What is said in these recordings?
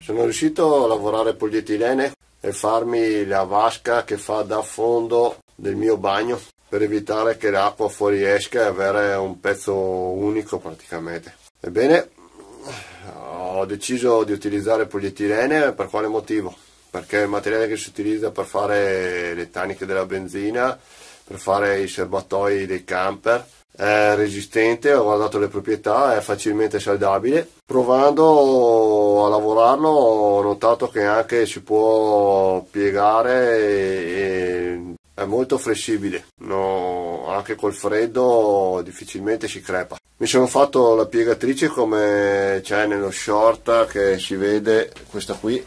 Sono riuscito a lavorare polietilene e farmi la vasca che fa da fondo del mio bagno per evitare che l'acqua fuoriesca e avere un pezzo unico praticamente. Ebbene, ho deciso di utilizzare polietilene. Per quale motivo? Perché è il materiale che si utilizza per fare le taniche della benzina, per fare i serbatoi dei camper. È resistente, ho guardato le proprietà, è facilmente saldabile. Provando a lavorarlo ho notato che anche si può piegare e è molto flessibile, no, anche col freddo difficilmente si crepa. Mi sono fatto la piegatrice come c'è nello short che si vede, questa qui,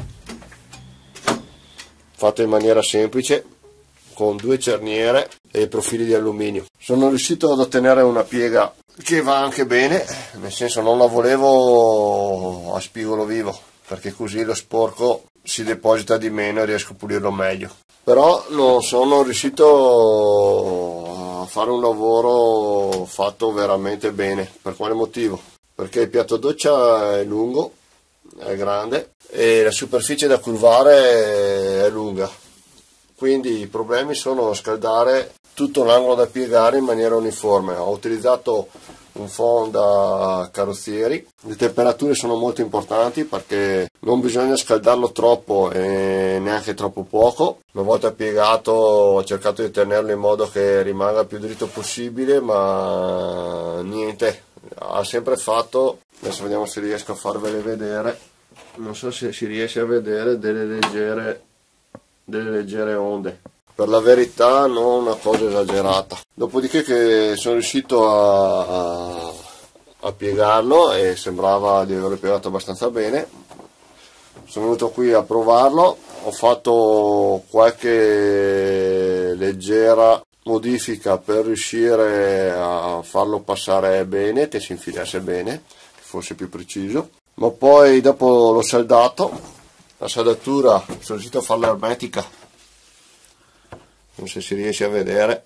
fatta in maniera semplice, con 2 cerniere e profili di alluminio. Sono riuscito ad ottenere una piega che va anche bene, nel senso non la volevo a spigolo vivo, perché così lo sporco si deposita di meno e riesco a pulirlo meglio. Però non sono riuscito a fare un lavoro fatto veramente bene. Per quale motivo? Perché il piatto doccia è lungo, è grande e la superficie da curvare è lunga. Quindi i problemi sono scaldare tutto l'angolo da piegare in maniera uniforme. Ho utilizzato un phon da carrozzieri. Le temperature sono molto importanti perché non bisogna scaldarlo troppo e neanche troppo poco. Una volta piegato ho cercato di tenerlo in modo che rimanga il più dritto possibile, ma niente, ha sempre fatto, adesso vediamo se riesco a farvele vedere, non so se si riesce a vedere, delle leggere onde. Per la verità non una cosa esagerata. Dopodiché che sono riuscito a piegarlo e sembrava di averlo piegato abbastanza bene, sono venuto qui a provarlo, ho fatto qualche leggera modifica per riuscire a farlo passare bene, che si infilasse bene, che fosse più preciso, ma poi dopo l'ho saldato. La saldatura sono riuscito a farla ermetica, non so se si riesce a vedere.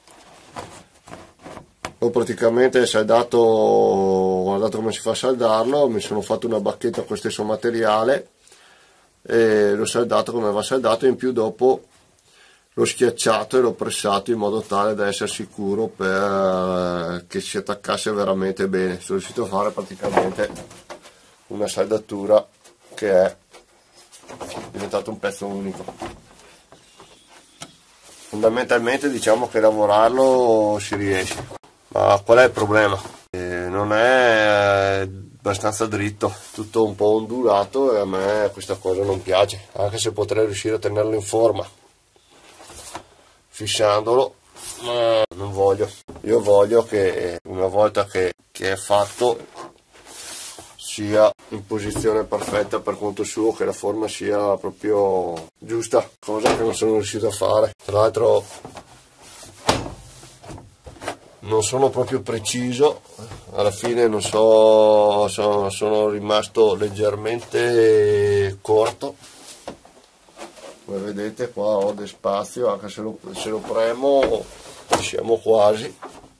Ho praticamente saldato, guardato come si fa a saldarlo, mi sono fatto una bacchetta con lo stesso materiale e l'ho saldato come va saldato, in più dopo l'ho schiacciato e l'ho pressato in modo tale da essere sicuro per che si attaccasse veramente bene. Sono riuscito a fare praticamente una saldatura che è diventato un pezzo unico. Fondamentalmente diciamo che lavorarlo si riesce, ma qual è il problema? Non è abbastanza dritto, tutto un po' ondulato e a me questa cosa non piace, anche se potrei riuscire a tenerlo in forma fissandolo, ma non voglio. Io voglio che una volta che è fatto sia in posizione perfetta per conto suo, che la forma sia proprio giusta, cosa che non sono riuscito a fare. Tra l'altro non sono proprio preciso, alla fine non so, sono rimasto leggermente corto. Come vedete qua ho del spazio, anche se lo premo ci siamo quasi.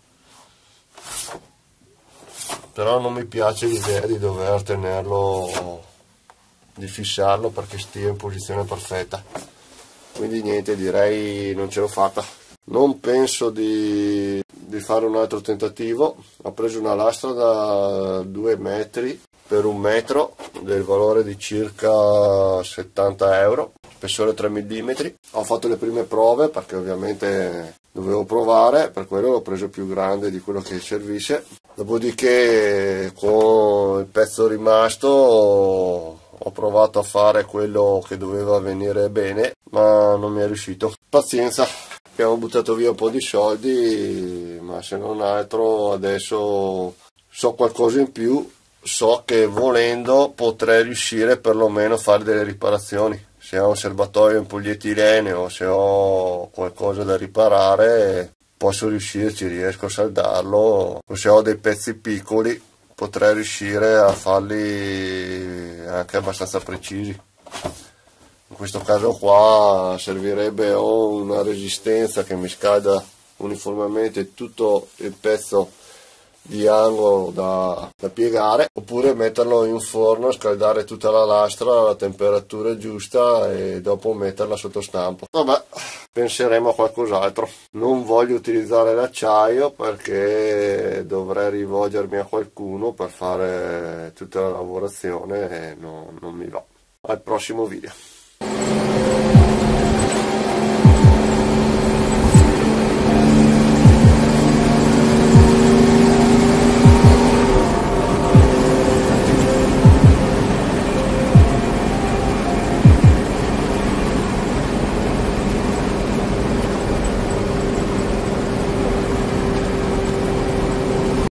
Però non mi piace l'idea di dover tenerlo, di fissarlo perché stia in posizione perfetta. Quindi niente, direi non ce l'ho fatta. Non penso di fare un altro tentativo. Ho preso una lastra da 2 metri per 1 metro del valore di circa 70 euro, spessore 3 mm. Ho fatto le prime prove perché ovviamente dovevo provare, per quello l'ho preso più grande di quello che servisse. Dopodiché con il pezzo rimasto ho provato a fare quello che doveva venire bene, ma non mi è riuscito. Pazienza, abbiamo buttato via un po' di soldi, ma se non altro adesso so qualcosa in più, so che volendo potrei riuscire perlomeno a fare delle riparazioni. Se ho un serbatoio in polietilene o se ho qualcosa da riparare posso riuscirci, riesco a saldarlo, o se ho dei pezzi piccoli potrei riuscire a farli anche abbastanza precisi. In questo caso qua servirebbe o una resistenza che mi scalda uniformemente tutto il pezzo di angolo da piegare, oppure metterlo in forno, scaldare tutta la lastra alla temperatura giusta e dopo metterla sotto stampo. Vabbè, penseremo a qualcos'altro. Non voglio utilizzare l'acciaio perché dovrei rivolgermi a qualcuno per fare tutta la lavorazione e non mi va. Al prossimo video.